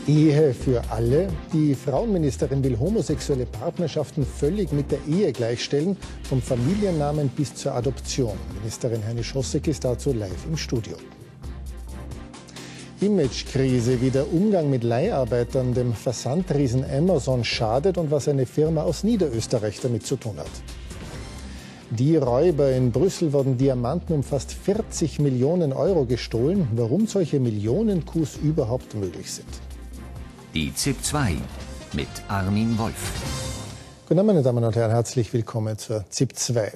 Ehe für alle. Die Frauenministerin will homosexuelle Partnerschaften völlig mit der Ehe gleichstellen, vom Familiennamen bis zur Adoption. Ministerin Heinisch-Rossek ist dazu live im Studio. Imagekrise, wie der Umgang mit Leiharbeitern dem Versandriesen Amazon schadet und was eine Firma aus Niederösterreich damit zu tun hat. Die Räuber in Brüssel wurden Diamanten um fast 40 Millionen Euro gestohlen. Warum solche Millionen-Coups überhaupt möglich sind. Die ZIP 2 mit Armin Wolf. Guten Abend, meine Damen und Herren, herzlich willkommen zur ZIP 2.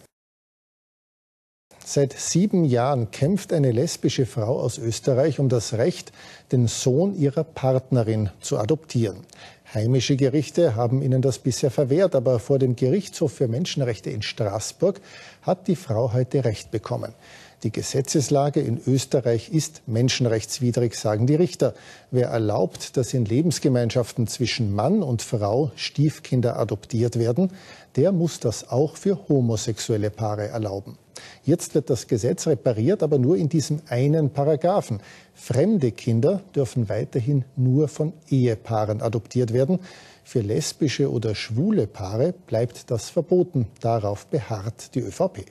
Seit 7 Jahren kämpft eine lesbische Frau aus Österreich um das Recht, den Sohn ihrer Partnerin zu adoptieren. Heimische Gerichte haben ihnen das bisher verwehrt, aber vor dem Gerichtshof für Menschenrechte in Straßburg hat die Frau heute Recht bekommen. Die Gesetzeslage in Österreich ist menschenrechtswidrig, sagen die Richter. Wer erlaubt, dass in Lebensgemeinschaften zwischen Mann und Frau Stiefkinder adoptiert werden, der muss das auch für homosexuelle Paare erlauben. Jetzt wird das Gesetz repariert, aber nur in diesem einen Paragraphen. Fremde Kinder dürfen weiterhin nur von Ehepaaren adoptiert werden. Für lesbische oder schwule Paare bleibt das verboten. Darauf beharrt die ÖVP.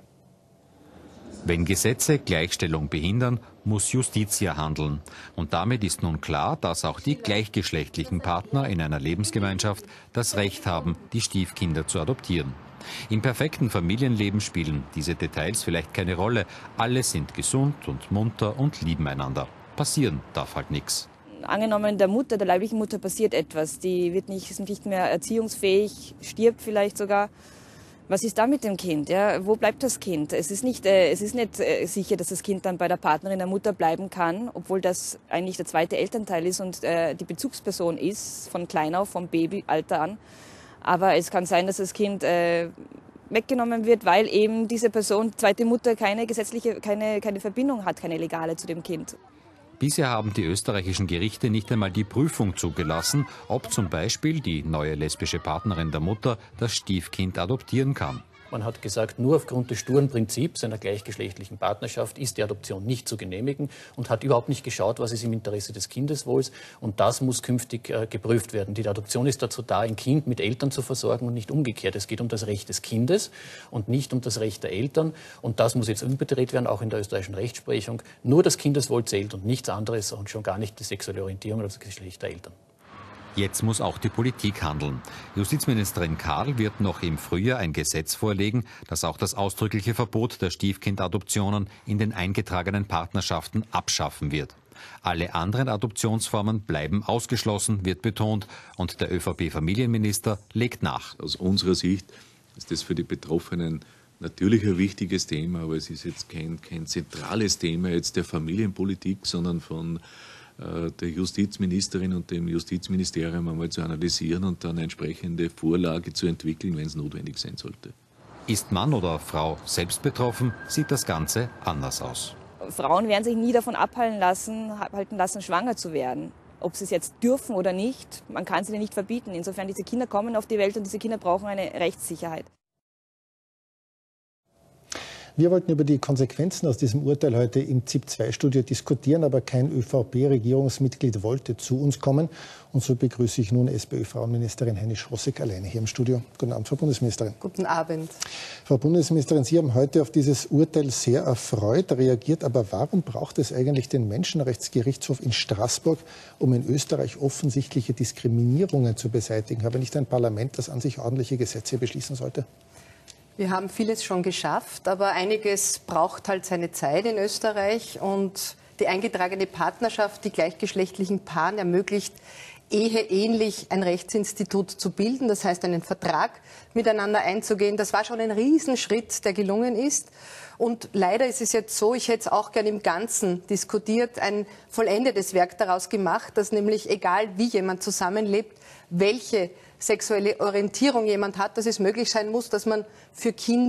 Wenn Gesetze Gleichstellung behindern, muss Justitia handeln. Und damit ist nun klar, dass auch die gleichgeschlechtlichen Partner in einer Lebensgemeinschaft das Recht haben, die Stiefkinder zu adoptieren. Im perfekten Familienleben spielen diese Details vielleicht keine Rolle. Alle sind gesund und munter und lieben einander. Passieren darf halt nichts. Angenommen, der leiblichen Mutter passiert etwas, die ist nicht mehr erziehungsfähig, stirbt vielleicht sogar. Was ist da mit dem Kind? Ja? Wo bleibt das Kind? Es ist nicht sicher, dass das Kind dann bei der Partnerin der Mutter bleiben kann, obwohl das eigentlich der zweite Elternteil ist und die Bezugsperson ist, von klein auf, vom Babyalter an. Aber es kann sein, dass das Kind weggenommen wird, weil eben diese Person, zweite Mutter, keine Verbindung hat, keine legale zu dem Kind. Bisher haben die österreichischen Gerichte nicht einmal die Prüfung zugelassen, ob zum Beispiel die neue lesbische Partnerin der Mutter das Stiefkind adoptieren kann. Man hat gesagt, nur aufgrund des sturen Prinzips einer gleichgeschlechtlichen Partnerschaft ist die Adoption nicht zu genehmigen und hat überhaupt nicht geschaut, was ist im Interesse des Kindeswohls. Und das muss künftig geprüft werden. Die Adoption ist dazu da, ein Kind mit Eltern zu versorgen und nicht umgekehrt. Es geht um das Recht des Kindes und nicht um das Recht der Eltern. Und das muss jetzt umgedreht werden, auch in der österreichischen Rechtsprechung. Nur das Kindeswohl zählt und nichts anderes und schon gar nicht die sexuelle Orientierung oder das Geschlecht der Eltern. Jetzt muss auch die Politik handeln. Justizministerin Karl wird noch im Frühjahr ein Gesetz vorlegen, das auch das ausdrückliche Verbot der Stiefkindadoptionen in den eingetragenen Partnerschaften abschaffen wird. Alle anderen Adoptionsformen bleiben ausgeschlossen, wird betont, und der ÖVP-Familienminister legt nach. Aus unserer Sicht ist das für die Betroffenen natürlich ein wichtiges Thema, aber es ist jetzt kein zentrales Thema jetzt der Familienpolitik, sondern von der Justizministerin und dem Justizministerium einmal zu analysieren und dann eine entsprechende Vorlage zu entwickeln, wenn es notwendig sein sollte. Ist Mann oder Frau selbst betroffen, sieht das Ganze anders aus. Frauen werden sich nie davon abhalten lassen, schwanger zu werden. Ob sie es jetzt dürfen oder nicht, man kann es ihnen nicht verbieten. Insofern, diese Kinder kommen auf die Welt und diese Kinder brauchen eine Rechtssicherheit. Wir wollten über die Konsequenzen aus diesem Urteil heute im ZIP-2-Studio diskutieren, aber kein ÖVP-Regierungsmitglied wollte zu uns kommen. Und so begrüße ich nun SPÖ-Frauenministerin Heinisch-Rossek alleine hier im Studio. Guten Abend, Frau Bundesministerin. Guten Abend. Frau Bundesministerin, Sie haben heute auf dieses Urteil sehr erfreut reagiert. Aber warum braucht es eigentlich den Menschenrechtsgerichtshof in Straßburg, um in Österreich offensichtliche Diskriminierungen zu beseitigen? Habe nicht ein Parlament, das an sich ordentliche Gesetze beschließen sollte? Wir haben vieles schon geschafft, aber einiges braucht halt seine Zeit in Österreich. Und die eingetragene Partnerschaft, die gleichgeschlechtlichen Paaren ermöglicht, eheähnlich ein Rechtsinstitut zu bilden. Das heißt, einen Vertrag miteinander einzugehen. Das war schon ein Riesenschritt, der gelungen ist. Und leider ist es jetzt so, ich hätte es auch gern im Ganzen diskutiert, ein vollendetes Werk daraus gemacht, dass nämlich egal wie jemand zusammenlebt, welche sexuelle Orientierung jemand hat, dass es möglich sein muss, dass man für Kinder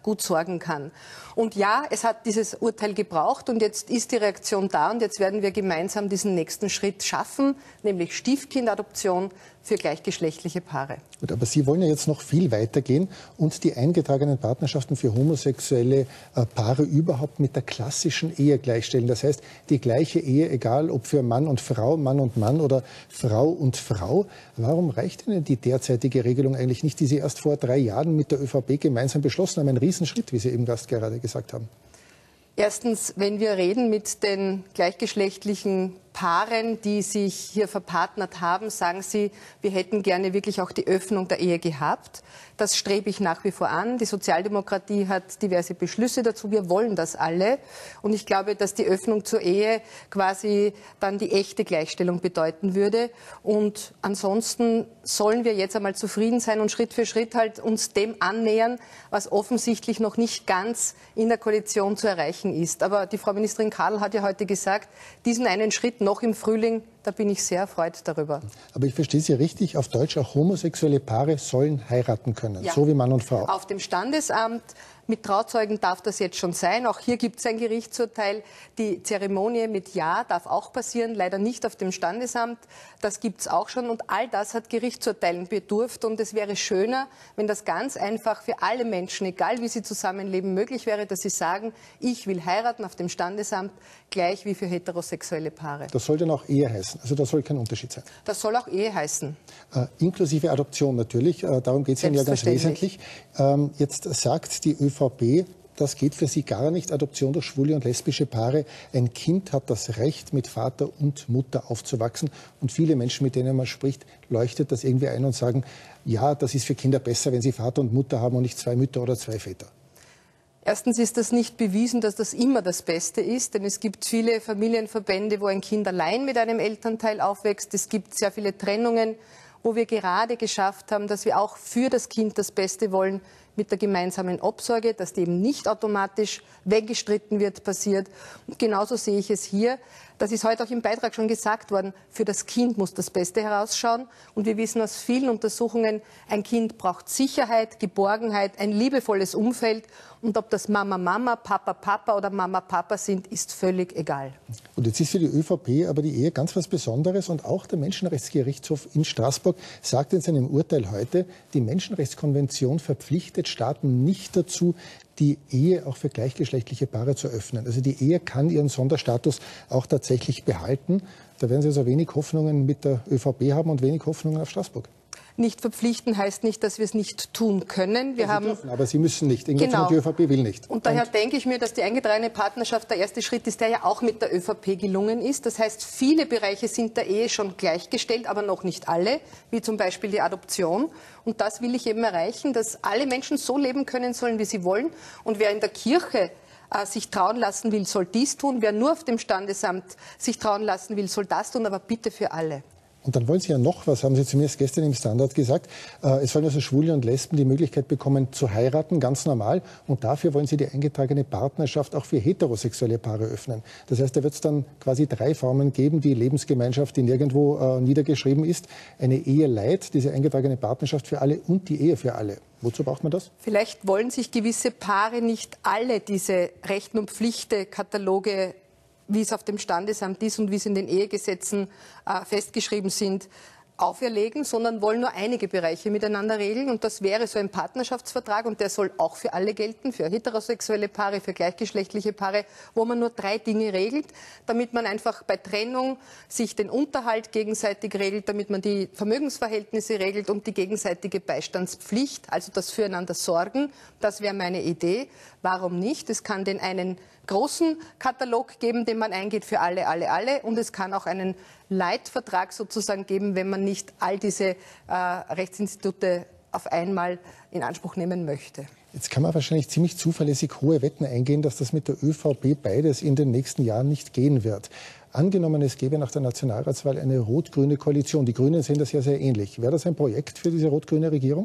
gut sorgen kann. Und ja, es hat dieses Urteil gebraucht und jetzt ist die Reaktion da und jetzt werden wir gemeinsam diesen nächsten Schritt schaffen, nämlich Stiefkindadoption für gleichgeschlechtliche Paare. Gut, aber Sie wollen ja jetzt noch viel weiter gehen und die eingetragenen Partnerschaften für homosexuelle Paare überhaupt mit der klassischen Ehe gleichstellen. Das heißt, die gleiche Ehe, egal ob für Mann und Mann und Mann oder Frau und Frau. Warum reicht Ihnen die derzeitige Regelung eigentlich nicht, die Sie erst vor 3 Jahren mit der ÖVP gemeinsam beschlossen haben? Ein Riesenschritt, wie Sie eben gerade gesagt haben. Erstens, wenn wir reden mit den gleichgeschlechtlichen Paaren, die sich hier verpartnert haben, sagen sie, wir hätten gerne wirklich auch die Öffnung der Ehe gehabt. Das strebe ich nach wie vor an. Die Sozialdemokratie hat diverse Beschlüsse dazu. Wir wollen das alle. Und ich glaube, dass die Öffnung zur Ehe quasi dann die echte Gleichstellung bedeuten würde. Und ansonsten sollen wir jetzt einmal zufrieden sein und Schritt für Schritt halt uns dem annähern, was offensichtlich noch nicht ganz in der Koalition zu erreichen ist. Aber die Frau Ministerin Kadel hat ja heute gesagt, diesen einen Schritt noch im Frühling, da bin ich sehr erfreut darüber. Aber ich verstehe Sie richtig, auf Deutsch, auch homosexuelle Paare sollen heiraten können, ja, so wie Mann und Frau. Auf dem Standesamt mit Trauzeugen darf das jetzt schon sein. Auch hier gibt es ein Gerichtsurteil. Die Zeremonie mit Ja darf auch passieren, leider nicht auf dem Standesamt. Das gibt es auch schon und all das hat Gerichtsurteilen bedurft. Und es wäre schöner, wenn das ganz einfach für alle Menschen, egal wie sie zusammenleben, möglich wäre, dass sie sagen, ich will heiraten auf dem Standesamt, gleich wie für heterosexuelle Paare. Das soll dann auch Ehe heißen, also da soll kein Unterschied sein. Das soll auch Ehe heißen. Inklusive Adoption natürlich, darum geht es Ihnen ja ganz wesentlich. Jetzt sagt die ÖVP, das geht für sie gar nicht, Adoption durch schwule und lesbische Paare. Ein Kind hat das Recht, mit Vater und Mutter aufzuwachsen. Und viele Menschen, mit denen man spricht, leuchtet das irgendwie ein und sagen, ja, das ist für Kinder besser, wenn sie Vater und Mutter haben und nicht 2 Mütter oder 2 Väter. Erstens ist das nicht bewiesen, dass das immer das Beste ist, denn es gibt viele Familienverbände, wo ein Kind allein mit einem Elternteil aufwächst. Es gibt sehr viele Trennungen, wo wir gerade geschafft haben, dass wir auch für das Kind das Beste wollen mit der gemeinsamen Obsorge, dass die eben nicht automatisch weggestritten wird, passiert. Und genauso sehe ich es hier. Das ist heute auch im Beitrag schon gesagt worden, für das Kind muss das Beste herausschauen. Und wir wissen aus vielen Untersuchungen, ein Kind braucht Sicherheit, Geborgenheit, ein liebevolles Umfeld. Und ob das Mama, Mama, Papa, Papa oder Mama, Papa sind, ist völlig egal. Und jetzt ist für die ÖVP aber die Ehe ganz was Besonderes. Und auch der Menschenrechtsgerichtshof in Straßburg sagt in seinem Urteil heute, die Menschenrechtskonvention verpflichtet Staaten nicht dazu, die Ehe auch für gleichgeschlechtliche Paare zu öffnen. Also die Ehe kann ihren Sonderstatus auch tatsächlich behalten. Da werden Sie also wenig Hoffnungen mit der ÖVP haben und wenig Hoffnungen auf Straßburg. Nicht verpflichten heißt nicht, dass wir es nicht tun können. Sie dürfen, aber Sie müssen nicht. Genau. Die ÖVP will nicht. Und daher denke ich mir, dass die eingetragene Partnerschaft der erste Schritt ist, der ja auch mit der ÖVP gelungen ist. Das heißt, viele Bereiche sind der Ehe schon gleichgestellt, aber noch nicht alle, wie zum Beispiel die Adoption. Und das will ich eben erreichen, dass alle Menschen so leben können sollen, wie sie wollen. Und wer in der Kirche sich trauen lassen will, soll dies tun. Wer nur auf dem Standesamt sich trauen lassen will, soll das tun, aber bitte für alle. Und dann wollen Sie ja noch was, haben Sie zumindest gestern im Standard gesagt. Es sollen also Schwule und Lesben die Möglichkeit bekommen zu heiraten, ganz normal. Und dafür wollen Sie die eingetragene Partnerschaft auch für heterosexuelle Paare öffnen. Das heißt, da wird es dann quasi 3 Formen geben, die Lebensgemeinschaft, die nirgendwo niedergeschrieben ist. Eine Ehe Leid, diese eingetragene Partnerschaft für alle und die Ehe für alle. Wozu braucht man das? Vielleicht wollen sich gewisse Paare nicht alle diese Rechten- und Pflichtekataloge, wie es auf dem Standesamt ist und wie es in den Ehegesetzen festgeschrieben sind, auferlegen, sondern wollen nur einige Bereiche miteinander regeln. Und das wäre so ein Partnerschaftsvertrag und der soll auch für alle gelten, für heterosexuelle Paare, für gleichgeschlechtliche Paare, wo man nur 3 Dinge regelt, damit man einfach bei Trennung sich den Unterhalt gegenseitig regelt, damit man die Vermögensverhältnisse regelt und die gegenseitige Beistandspflicht, also das Füreinander sorgen. Das wäre meine Idee. Warum nicht? Es kann den einen großen Katalog geben, den man eingeht für alle, alle, alle. Und es kann auch einen Leitvertrag sozusagen geben, wenn man nicht all diese Rechtsinstitute auf einmal in Anspruch nehmen möchte. Jetzt kann man wahrscheinlich ziemlich zuverlässig hohe Wetten eingehen, dass das mit der ÖVP beides in den nächsten Jahren nicht gehen wird. Angenommen, es gäbe nach der Nationalratswahl eine rot-grüne Koalition. Die Grünen sehen das ja sehr ähnlich. Wäre das ein Projekt für diese rot-grüne Regierung?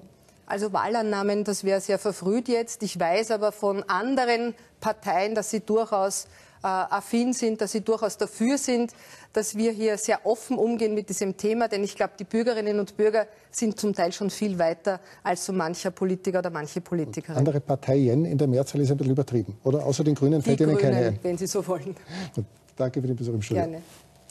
Also Wahlannahmen, das wäre sehr verfrüht jetzt. Ich weiß aber von anderen Parteien, dass sie durchaus affin sind, dass sie durchaus dafür sind, dass wir hier sehr offen umgehen mit diesem Thema. Denn ich glaube, die Bürgerinnen und Bürger sind zum Teil schon viel weiter als so mancher Politiker oder manche Politikerin. Andere Parteien in der Mehrzahl ist ein bisschen übertrieben. Oder außer den Grünen fällt Ihnen keine ein? Wenn Sie so wollen. Gut, danke für den Besuch im Studio. Gerne.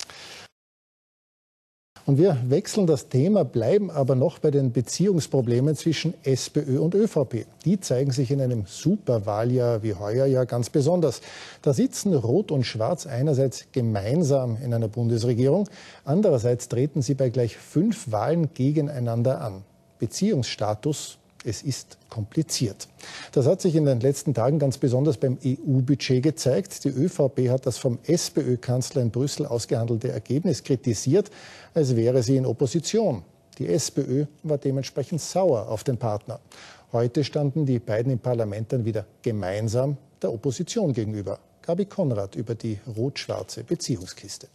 Und wir wechseln das Thema, bleiben aber noch bei den Beziehungsproblemen zwischen SPÖ und ÖVP. Die zeigen sich in einem Superwahljahr wie heuer ja ganz besonders. Da sitzen Rot und Schwarz einerseits gemeinsam in einer Bundesregierung, andererseits treten sie bei gleich 5 Wahlen gegeneinander an. Beziehungsstatus, es ist kompliziert. Das hat sich in den letzten Tagen ganz besonders beim EU-Budget gezeigt. Die ÖVP hat das vom SPÖ-Kanzler in Brüssel ausgehandelte Ergebnis kritisiert, als wäre sie in Opposition. Die SPÖ war dementsprechend sauer auf den Partner. Heute standen die beiden im Parlament dann wieder gemeinsam der Opposition gegenüber. Gabi Konrad über die rot-schwarze Beziehungskiste.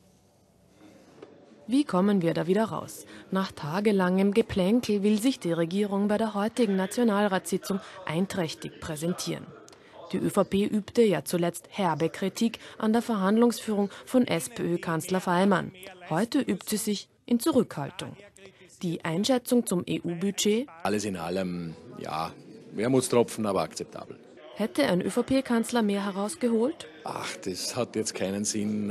Wie kommen wir da wieder raus? Nach tagelangem Geplänkel will sich die Regierung bei der heutigen Nationalratssitzung einträchtig präsentieren. Die ÖVP übte ja zuletzt herbe Kritik an der Verhandlungsführung von SPÖ-Kanzler Faymann. Heute übt sie sich in Zurückhaltung. Die Einschätzung zum EU-Budget? Alles in allem, ja, Wermutstropfen, aber akzeptabel. Hätte ein ÖVP-Kanzler mehr herausgeholt? Ach, das hat jetzt keinen Sinn.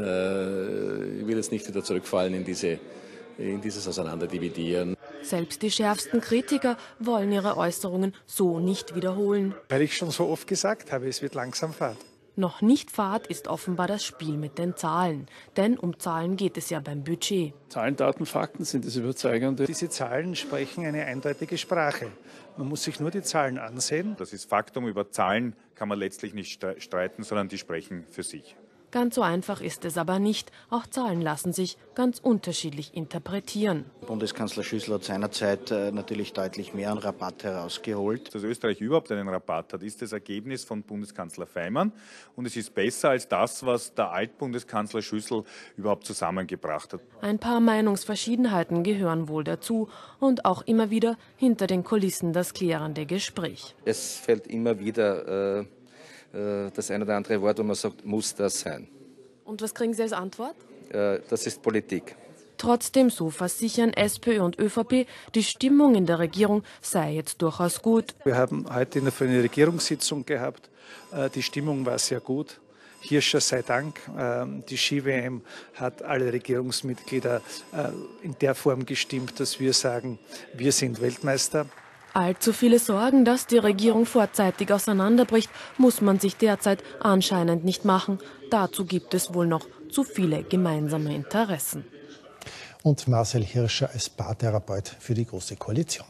Ich will jetzt nicht wieder zurückfallen in dieses Auseinanderdividieren. Selbst die schärfsten Kritiker wollen ihre Äußerungen so nicht wiederholen. Weil ich schon so oft gesagt habe, es wird langsam Fahrt. Noch nicht Fahrt ist offenbar das Spiel mit den Zahlen. Denn um Zahlen geht es ja beim Budget. Zahlen, Daten, Fakten sind das Überzeugende. Diese Zahlen sprechen eine eindeutige Sprache. Man muss sich nur die Zahlen ansehen. Das ist Faktum. Über Zahlen kann man letztlich nicht streiten, sondern die sprechen für sich. Ganz so einfach ist es aber nicht. Auch Zahlen lassen sich ganz unterschiedlich interpretieren. Bundeskanzler Schüssel hat seinerzeit natürlich deutlich mehr an Rabatt herausgeholt. Dass Österreich überhaupt einen Rabatt hat, ist das Ergebnis von Bundeskanzler Faymann. Und es ist besser als das, was der Altbundeskanzler Schüssel überhaupt zusammengebracht hat. Ein paar Meinungsverschiedenheiten gehören wohl dazu. Und auch immer wieder hinter den Kulissen das klärende Gespräch. Es fällt immer wieder das eine oder andere Wort, wo man sagt, muss das sein. Und was kriegen Sie als Antwort? Das ist Politik. Trotzdem, so versichern SPÖ und ÖVP, die Stimmung in der Regierung sei jetzt durchaus gut. Wir haben heute eine Regierungssitzung gehabt. Die Stimmung war sehr gut. Hirscher sei Dank. Die Ski-WM hat alle Regierungsmitglieder in der Form gestimmt, dass wir sagen, wir sind Weltmeister. Allzu viele Sorgen, dass die Regierung vorzeitig auseinanderbricht, muss man sich derzeit anscheinend nicht machen. Dazu gibt es wohl noch zu viele gemeinsame Interessen. Und Marcel Hirscher als Paartherapeut für die Große Koalition.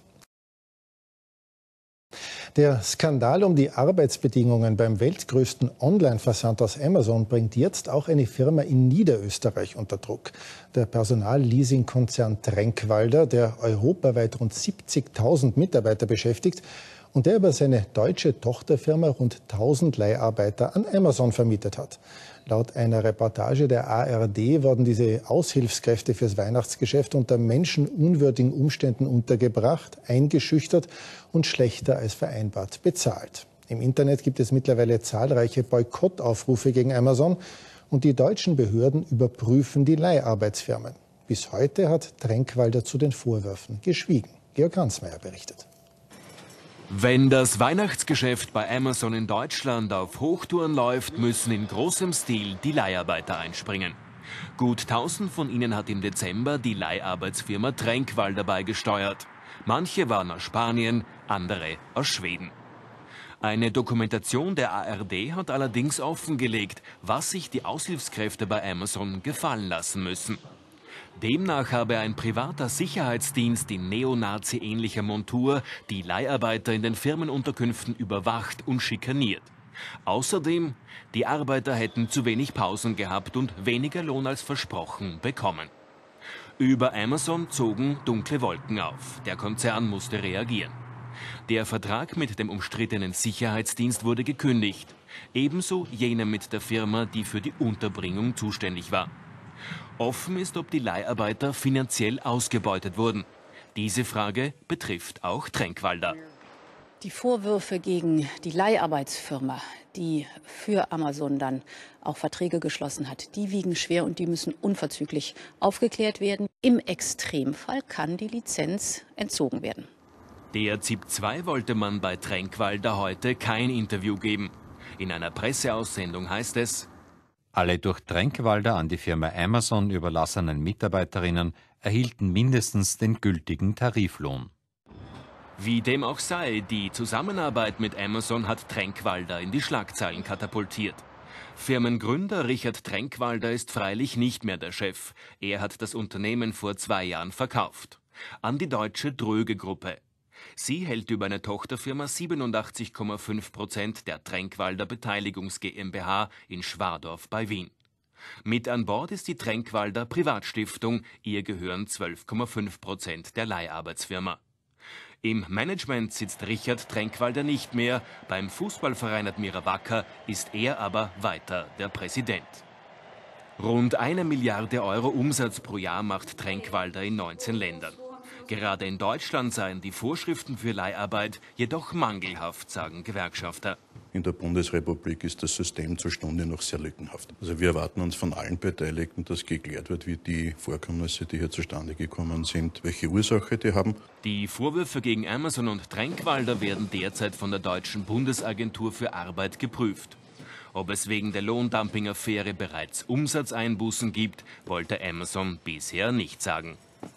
Der Skandal um die Arbeitsbedingungen beim weltgrößten Online-Versand aus Amazon bringt jetzt auch eine Firma in Niederösterreich unter Druck. Der Personalleasing-Konzern Trenkwalder, der europaweit rund 70.000 Mitarbeiter beschäftigt und der über seine deutsche Tochterfirma rund 1.000 Leiharbeiter an Amazon vermietet hat. Laut einer Reportage der ARD wurden diese Aushilfskräfte fürs Weihnachtsgeschäft unter menschenunwürdigen Umständen untergebracht, eingeschüchtert und schlechter als vereinbart bezahlt. Im Internet gibt es mittlerweile zahlreiche Boykottaufrufe gegen Amazon und die deutschen Behörden überprüfen die Leiharbeitsfirmen. Bis heute hat Trenkwalder zu den Vorwürfen geschwiegen. Georg Ransmayr berichtet. Wenn das Weihnachtsgeschäft bei Amazon in Deutschland auf Hochtouren läuft, müssen in großem Stil die Leiharbeiter einspringen. Gut 1000 von ihnen hat im Dezember die Leiharbeitsfirma Trenkwalder beigesteuert. Manche waren aus Spanien, andere aus Schweden. Eine Dokumentation der ARD hat allerdings offengelegt, was sich die Aushilfskräfte bei Amazon gefallen lassen müssen. Demnach habe ein privater Sicherheitsdienst in Neonazi-ähnlicher Montur die Leiharbeiter in den Firmenunterkünften überwacht und schikaniert. Außerdem, die Arbeiter hätten zu wenig Pausen gehabt und weniger Lohn als versprochen bekommen. Über Amazon zogen dunkle Wolken auf. Der Konzern musste reagieren. Der Vertrag mit dem umstrittenen Sicherheitsdienst wurde gekündigt. Ebenso jener mit der Firma, die für die Unterbringung zuständig war. Offen ist, ob die Leiharbeiter finanziell ausgebeutet wurden. Diese Frage betrifft auch Trenkwalder. Die Vorwürfe gegen die Leiharbeitsfirma, die für Amazon dann auch Verträge geschlossen hat, die wiegen schwer und die müssen unverzüglich aufgeklärt werden. Im Extremfall kann die Lizenz entzogen werden. Der ZIP-2 wollte man bei Tränkwalder heute kein Interview geben. In einer Presseaussendung heißt es: Alle durch Tränkwalder an die Firma Amazon überlassenen Mitarbeiterinnen erhielten mindestens den gültigen Tariflohn. Wie dem auch sei, die Zusammenarbeit mit Amazon hat Tränkwalder in die Schlagzeilen katapultiert. Firmengründer Richard Tränkwalder ist freilich nicht mehr der Chef. Er hat das Unternehmen vor 2 Jahren verkauft. An die deutsche Dröge-Gruppe. Sie hält über eine Tochterfirma 87,5% der Tränkwalder Beteiligungs GmbH in Schwadorf bei Wien. Mit an Bord ist die Tränkwalder Privatstiftung, ihr gehören 12,5% der Leiharbeitsfirma. Im Management sitzt Richard Tränkwalder nicht mehr, beim Fußballverein Admira Wacker ist er aber weiter der Präsident. Rund 1 Milliarde Euro Umsatz pro Jahr macht Tränkwalder in 19 Ländern. Gerade in Deutschland seien die Vorschriften für Leiharbeit jedoch mangelhaft, sagen Gewerkschafter. In der Bundesrepublik ist das System zur Stunde noch sehr lückenhaft. Also wir erwarten uns von allen Beteiligten, dass geklärt wird, wie die Vorkommnisse, die hier zustande gekommen sind, welche Ursache die haben. Die Vorwürfe gegen Amazon und Tränkwalder werden derzeit von der deutschen Bundesagentur für Arbeit geprüft. Ob es wegen der Lohndumping-Affäre bereits Umsatzeinbußen gibt, wollte Amazon bisher nicht sagen.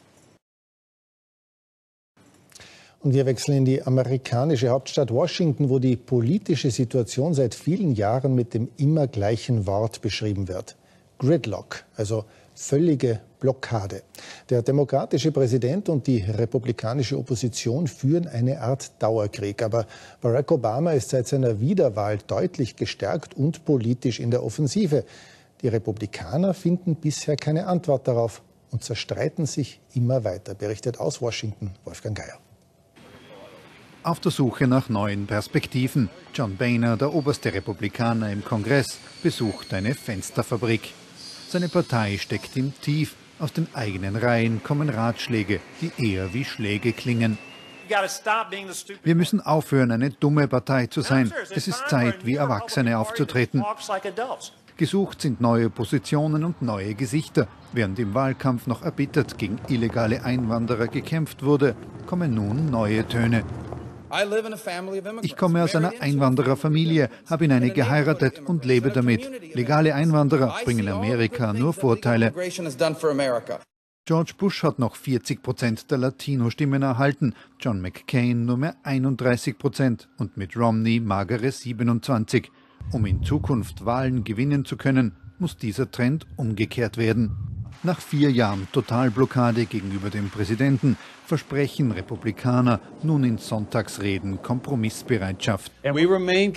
Und wir wechseln in die amerikanische Hauptstadt Washington, wo die politische Situation seit vielen Jahren mit dem immer gleichen Wort beschrieben wird. Gridlock, also völlige Blockade. Der demokratische Präsident und die republikanische Opposition führen eine Art Dauerkrieg. Aber Barack Obama ist seit seiner Wiederwahl deutlich gestärkt und politisch in der Offensive. Die Republikaner finden bisher keine Antwort darauf und zerstreiten sich immer weiter, berichtet aus Washington Wolfgang Geier. Auf der Suche nach neuen Perspektiven. John Boehner, der oberste Republikaner im Kongress, besucht eine Fensterfabrik. Seine Partei steckt ihm tief. Aus den eigenen Reihen kommen Ratschläge, die eher wie Schläge klingen. Wir müssen aufhören, eine dumme Partei zu sein. Es ist Zeit, wie Erwachsene aufzutreten. Gesucht sind neue Positionen und neue Gesichter. Während im Wahlkampf noch erbittert gegen illegale Einwanderer gekämpft wurde, kommen nun neue Töne. Ich komme aus einer Einwandererfamilie, habe in eine geheiratet und lebe damit. Legale Einwanderer bringen Amerika nur Vorteile. George Bush hat noch 40% der Latino-Stimmen erhalten, John McCain nur mehr 31% und Mitt Romney magere 27%. Um in Zukunft Wahlen gewinnen zu können, muss dieser Trend umgekehrt werden. Nach 4 Jahren Totalblockade gegenüber dem Präsidenten versprechen Republikaner nun in Sonntagsreden Kompromissbereitschaft. Wir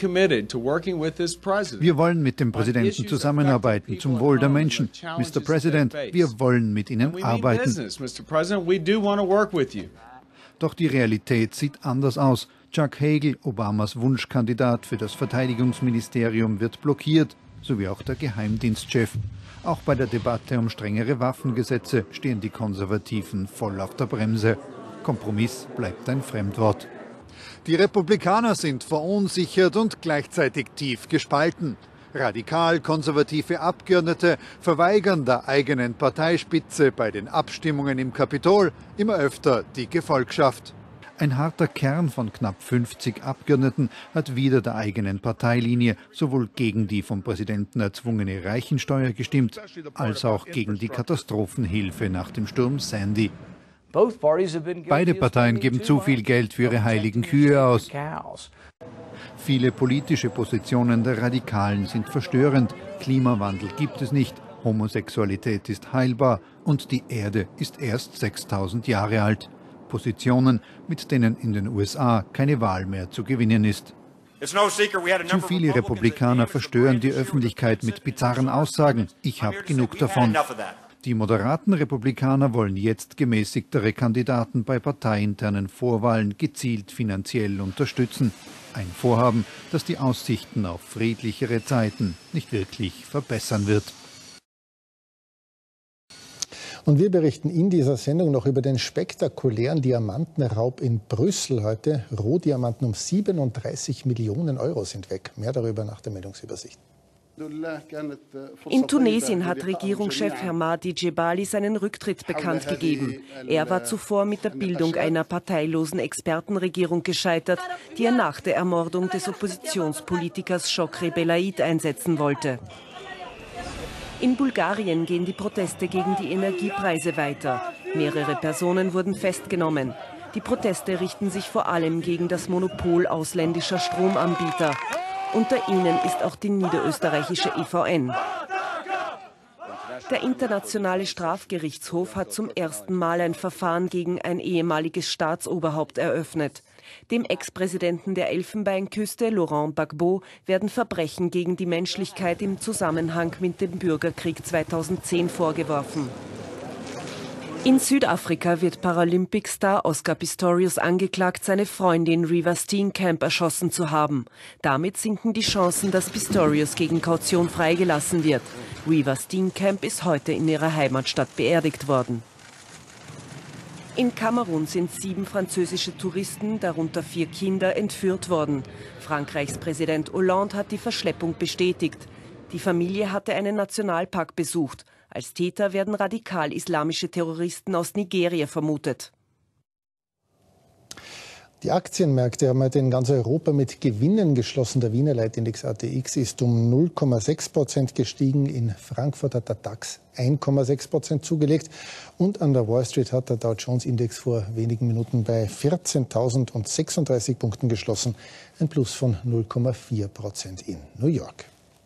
wollen mit dem Präsidenten zusammenarbeiten zum Wohl der Menschen. Mr. President, wir wollen mit Ihnen arbeiten. Doch die Realität sieht anders aus. Chuck Hagel, Obamas Wunschkandidat für das Verteidigungsministerium, wird blockiert, sowie auch der Geheimdienstchef. Auch bei der Debatte um strengere Waffengesetze stehen die Konservativen voll auf der Bremse. Kompromiss bleibt ein Fremdwort. Die Republikaner sind verunsichert und gleichzeitig tief gespalten. Radikal-konservative Abgeordnete verweigern der eigenen Parteispitze bei den Abstimmungen im Kapitol immer öfter die Gefolgschaft. Ein harter Kern von knapp 50 Abgeordneten hat wider der eigenen Parteilinie sowohl gegen die vom Präsidenten erzwungene Reichensteuer gestimmt, als auch gegen die Katastrophenhilfe nach dem Sturm Sandy. Beide Parteien geben zu viel Geld für ihre heiligen Kühe aus. Viele politische Positionen der Radikalen sind verstörend. Klimawandel gibt es nicht, Homosexualität ist heilbar und die Erde ist erst 6000 Jahre alt. Positionen, mit denen in den USA keine Wahl mehr zu gewinnen ist. Zu viele Republikaner verstören die Öffentlichkeit mit bizarren Aussagen. Ich habe genug davon. Die moderaten Republikaner wollen jetzt gemäßigtere Kandidaten bei parteiinternen Vorwahlen gezielt finanziell unterstützen. Ein Vorhaben, das die Aussichten auf friedlichere Zeiten nicht wirklich verbessern wird. Und wir berichten in dieser Sendung noch über den spektakulären Diamantenraub in Brüssel heute. Rohdiamanten um 37 Millionen Euro sind weg. Mehr darüber nach der Meldungsübersicht. In Tunesien hat Regierungschef Hamadi Djebali seinen Rücktritt bekannt gegeben. Er war zuvor mit der Bildung einer parteilosen Expertenregierung gescheitert, die er nach der Ermordung des Oppositionspolitikers Chokri Belaid einsetzen wollte. In Bulgarien gehen die Proteste gegen die Energiepreise weiter. Mehrere Personen wurden festgenommen. Die Proteste richten sich vor allem gegen das Monopol ausländischer Stromanbieter. Unter ihnen ist auch die niederösterreichische EVN. Der Internationale Strafgerichtshof hat zum ersten Mal ein Verfahren gegen ein ehemaliges Staatsoberhaupt eröffnet. Dem Ex-Präsidenten der Elfenbeinküste, Laurent Gbagbo, werden Verbrechen gegen die Menschlichkeit im Zusammenhang mit dem Bürgerkrieg 2010 vorgeworfen. In Südafrika wird Paralympicstar Oscar Pistorius angeklagt, seine Freundin Reeva Steenkamp erschossen zu haben. Damit sinken die Chancen, dass Pistorius gegen Kaution freigelassen wird. Reeva Steenkamp ist heute in ihrer Heimatstadt beerdigt worden. In Kamerun sind 7 französische Touristen, darunter 4 Kinder, entführt worden. Frankreichs Präsident Hollande hat die Verschleppung bestätigt. Die Familie hatte einen Nationalpark besucht. Als Täter werden radikal-islamische Terroristen aus Nigeria vermutet. Die Aktienmärkte haben heute in ganz Europa mit Gewinnen geschlossen. Der Wiener Leitindex ATX ist um 0,6% gestiegen. In Frankfurt hat der DAX 1,6% zugelegt. Und an der Wall Street hat der Dow Jones Index vor wenigen Minuten bei 14.036 Punkten geschlossen. Ein Plus von 0,4% in New York.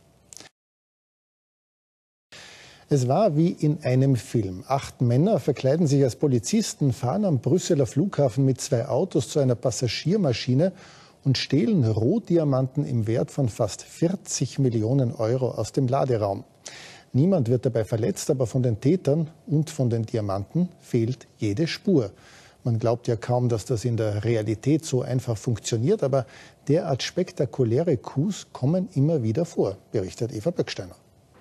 Es war wie in einem Film. 8 Männer verkleiden sich als Polizisten, fahren am Brüsseler Flughafen mit 2 Autos zu einer Passagiermaschine und stehlen Rohdiamanten im Wert von fast 40 Millionen Euro aus dem Laderaum. Niemand wird dabei verletzt, aber von den Tätern und von den Diamanten fehlt jede Spur. Man glaubt ja kaum, dass das in der Realität so einfach funktioniert, aber derart spektakuläre Coups kommen immer wieder vor, berichtet Eva Böcksteiner.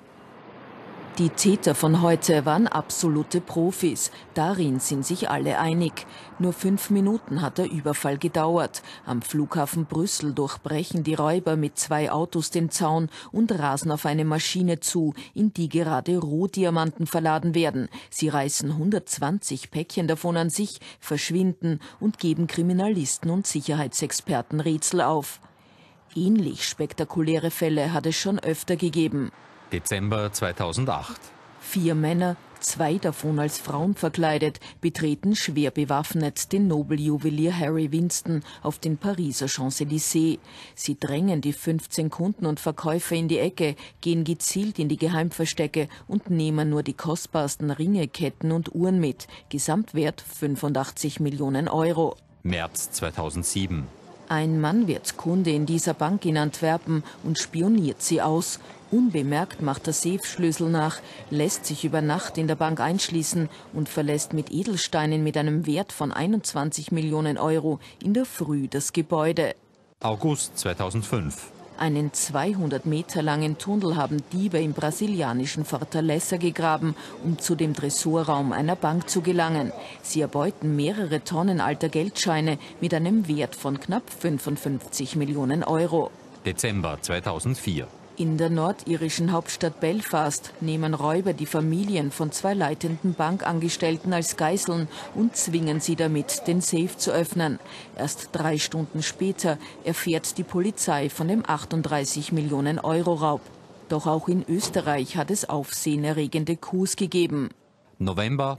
Die Täter von heute waren absolute Profis. Darin sind sich alle einig. Nur 5 Minuten hat der Überfall gedauert. Am Flughafen Brüssel durchbrechen die Räuber mit 2 Autos den Zaun und rasen auf eine Maschine zu, in die gerade Rohdiamanten verladen werden. Sie reißen 120 Päckchen davon an sich, verschwinden und geben Kriminalisten und Sicherheitsexperten Rätsel auf. Ähnlich spektakuläre Fälle hat es schon öfter gegeben. Dezember 2008. 4 Männer, 2 davon als Frauen verkleidet, betreten schwer bewaffnet den Nobeljuwelier Harry Winston auf den Pariser Champs-Élysées. Sie drängen die 15 Kunden und Verkäufer in die Ecke, gehen gezielt in die Geheimverstecke und nehmen nur die kostbarsten Ringe, Ketten und Uhren mit. Gesamtwert 85 Millionen Euro. März 2007. Ein Mann wird Kunde in dieser Bank in Antwerpen und spioniert sie aus. Unbemerkt macht der Safe-Schlüssel nach, lässt sich über Nacht in der Bank einschließen und verlässt mit Edelsteinen mit einem Wert von 21 Millionen Euro in der Früh das Gebäude. August 2005. Einen 200 Meter langen Tunnel haben Diebe im brasilianischen Fortaleza gegraben, um zu dem Tresorraum einer Bank zu gelangen. Sie erbeuten mehrere Tonnen alter Geldscheine mit einem Wert von knapp 55 Millionen Euro. Dezember 2004. In der nordirischen Hauptstadt Belfast nehmen Räuber die Familien von 2 leitenden Bankangestellten als Geiseln und zwingen sie damit, den Safe zu öffnen. Erst 3 Stunden später erfährt die Polizei von dem 38 Millionen Euro Raub. Doch auch in Österreich hat es aufsehenerregende Coups gegeben. November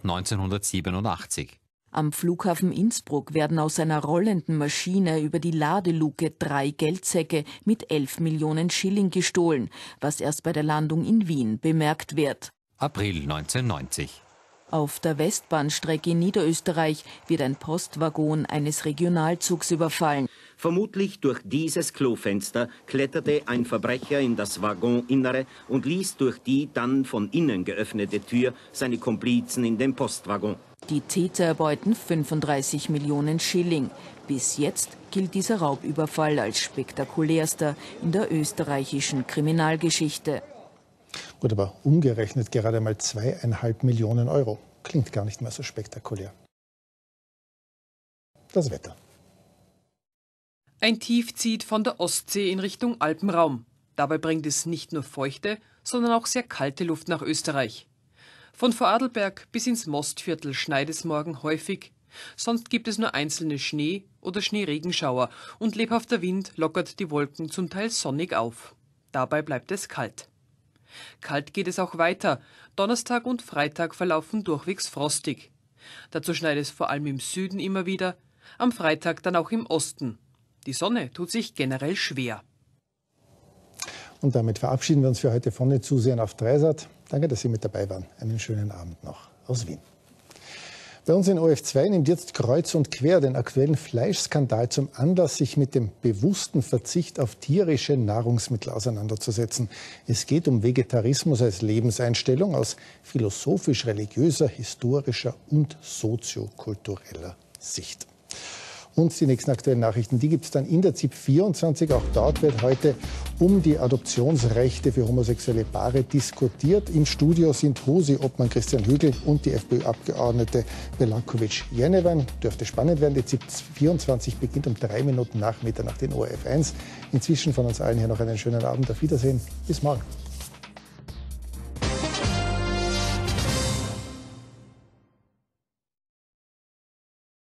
1987. Am Flughafen Innsbruck werden aus einer rollenden Maschine über die Ladeluke 3 Geldsäcke mit 11 Millionen Schilling gestohlen, was erst bei der Landung in Wien bemerkt wird. April 1990. Auf der Westbahnstrecke in Niederösterreich wird ein Postwaggon eines Regionalzugs überfallen. Vermutlich durch dieses Klofenster kletterte ein Verbrecher in das Waggoninnere und ließ durch die dann von innen geöffnete Tür seine Komplizen in den Postwaggon. Die Täter erbeuten 35 Millionen Schilling. Bis jetzt gilt dieser Raubüberfall als spektakulärster in der österreichischen Kriminalgeschichte. Gut, aber umgerechnet gerade mal 2,5 Millionen Euro. klingt gar nicht mehr so spektakulär. Das Wetter. Ein Tief zieht von der Ostsee in Richtung Alpenraum. Dabei bringt es nicht nur feuchte, sondern auch sehr kalte Luft nach Österreich. Von Vorarlberg bis ins Mostviertel schneit es morgen häufig. Sonst gibt es nur einzelne Schnee- oder Schneeregenschauer und lebhafter Wind lockert die Wolken zum Teil sonnig auf. Dabei bleibt es kalt. Kalt geht es auch weiter. Donnerstag und Freitag verlaufen durchwegs frostig. Dazu schneit es vor allem im Süden immer wieder, am Freitag dann auch im Osten. Die Sonne tut sich generell schwer. Und damit verabschieden wir uns für heute von den Zusehern auf Dreisat. Danke, dass Sie mit dabei waren. Einen schönen Abend noch aus Wien. Bei uns in ORF2 nimmt jetzt Kreuz und Quer den aktuellen Fleischskandal zum Anlass, sich mit dem bewussten Verzicht auf tierische Nahrungsmittel auseinanderzusetzen. Es geht um Vegetarismus als Lebenseinstellung aus philosophisch-religiöser, historischer und soziokultureller Sicht. Und die nächsten aktuellen Nachrichten, die gibt es dann in der ZIP 24. Auch dort wird heute um die Adoptionsrechte für homosexuelle Paare diskutiert. Im Studio sind HOSI-Obmann Christian Hügel und die FPÖ-Abgeordnete Belakovic-Jenewan. Dürfte spannend werden. Die ZIP 24 beginnt um 3 Minuten nach Mitternacht in ORF 1. Inzwischen von uns allen hier noch einen schönen Abend. Auf Wiedersehen. Bis morgen.